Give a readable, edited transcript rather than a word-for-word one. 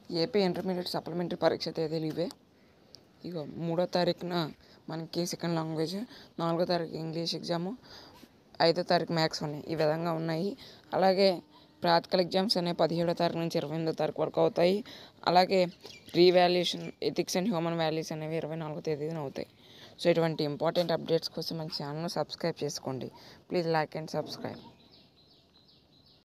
AP intermediate supplementary పరీక్ష తేదీలు ఇవే. ఇక 3వ తారీఖున మనకి సెకండ్ లాంగ్వేజ్, 4వ తారీఖు ఇంగ్లీష్ ఎగ్జాము, 5వ తారీఖు మ్యాథ్స్ ఉన్నాయి. ఈ విధంగా ఉన్నాయి. అలాగే ప్రాక్టికల్ ఎగ్జామ్స్ అనేవి 17వ తారీఖు నుంచి 28వ తారీఖు వరకు అవుతాయి. అలాగే revaluation, ethics and human values అనేవి 24వ తేదీన అవుతాయి. సో ఇటువంటి ఇంపార్టెంట్ అప్డేట్స్ కోసం మన ఛానల్ను సబ్స్క్రైబ్ చేసుకోండి. Please like and subscribe.